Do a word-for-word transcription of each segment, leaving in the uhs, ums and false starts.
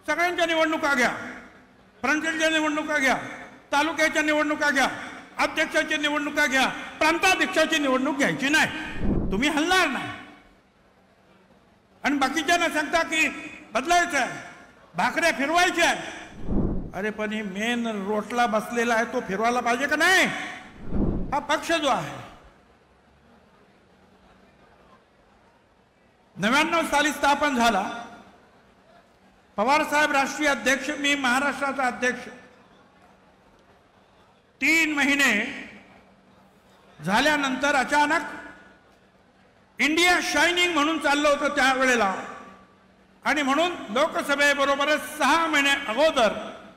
सगळ्यांच्या निवडणुका घ्या, फ्रंटच्या निवडणुका घ्या, तालुक्याच्या निवडणुका घ्या, अध्यक्षाची निवडणुका घ्या, प्रांताध्यक्षाची निवडणूक घ्यायची नाही. तुम्ही हलणार नाही. आणि बाकीच्यांना सांगता की बदलायचं आहे, भाकऱ्या फिरवायच्या आहे. अरे पण ही मेन रोटला बसलेला आहे तो फिरवायला पाहिजे का नाही? हा पक्ष जो आहे नव्याण्णव साली स्थापन झाला. पवार साहेब राष्ट्रीय अध्यक्ष, मी महाराष्ट्राचा अध्यक्ष. तीन महिने झाल्यानंतर अचानक इंडिया शायनिंग म्हणून चाललं होतं त्यावेळेला, आणि म्हणून लोकसभेबरोबरच सहा महिने अगोदर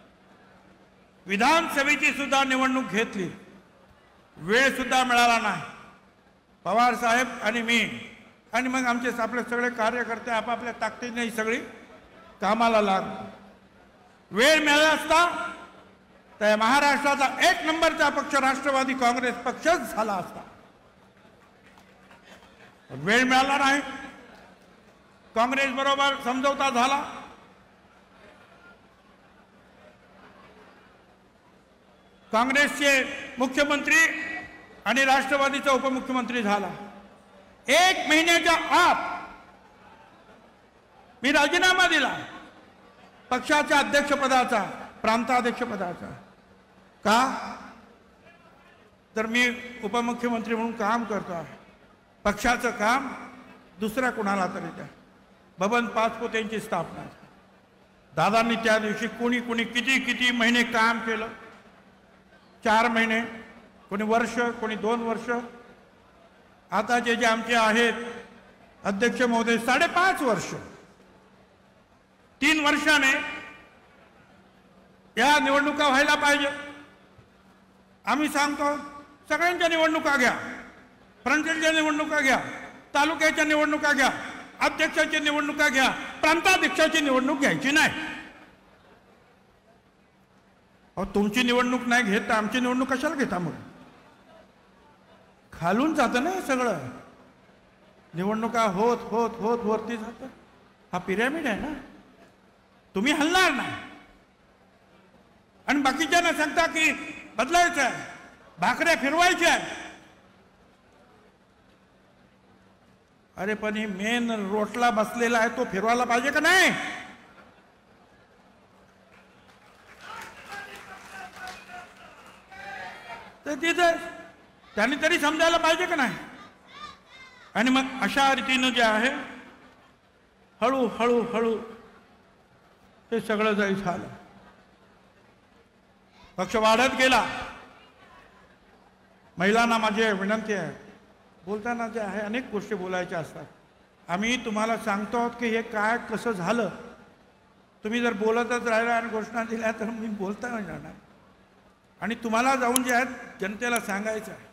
विधानसभेची सुद्धा निवडणूक घेतली. वेळ सुद्धा मिळाला नाही. पवार साहेब आणि मी आणि मग आमचे आपले सगळे कार्यकर्ते आपापल्या ताकदीने सगळी कामाला लागले. वेळ मिळाला असता तर महाराष्ट्राचा एक नंबरचा पक्ष राष्ट्रवादी काँग्रेस पक्षच झाला असता. वेळ मिळाला नाही. काँग्रेस बरोबर समझोता झाला. काँग्रेसचे मुख्यमंत्री आणि राष्ट्रवादीचा उपमुख्यमंत्री झाला. एक महिन्याच्या आत मी राजीनामा दिला पक्षाच्या अध्यक्षपदाचा, प्रांताध्यक्षपदाचा. का? तर मी उपमुख्यमंत्री म्हणून काम करतो आहे. पक्षाचं काम दुसऱ्या कोणाला तरी द्या. बबन पाचपुतेंची स्थापना. दादांनी त्या दिवशी कोणी कोणी किती किती महिने काम केलं. चार महिने, कोणी वर्ष, कोणी दोन वर्ष. आता जे जे आमचे आहेत अध्यक्ष महोदय साडेपाच वर्ष. तीन वर्षाने या निवडणुका व्हायला पाहिजे. आम्ही सांगतो सगळ्यांच्या निवडणुका घ्या, फ्रंटच्या निवडणुका घ्या, तालुक्याच्या निवडणुका घ्या, अध्यक्षाची निवडणुका घ्या, प्रांताध्यक्षाची निवडणूक घ्यायची नाही. अहो तुमची निवडणूक नाही घेत तर आमची निवडणूक कशाला घेता? मग खालून जातं ना सगळं. निवडणुका होत होत होत वरती जातं. हा पिरॅमिड आहे ना. तुम्ही हलणार नाही. आणि बाकीच्यांना सांगता की बदलायचं आहे, भाकऱ्या फिरवायच्या आहे. अरे पण ही मेन रोटला बसलेला आहे तो फिरवायला पाहिजे का नाही? तर तिथं त्यांनी तरी समजायला पाहिजे का नाही? आणि मग अशा रीतीनं जे आहे हळू हळू हळू हे सगळं जरी झालं. पक्ष वाढत गेला. महिलांना माझी विनंती आहे, बोलताना जे आहे अनेक गोष्टी बोलायच्या असतात. आम्ही तुम्हाला सांगतो आहोत की हे काय कसं झालं. तुम्ही जर बोलतच राहिला आणि घोषणा दिल्या तर मी बोलता नाही जाणार. आणि तुम्हाला जाऊन जे आहे जनतेला सांगायचं आहे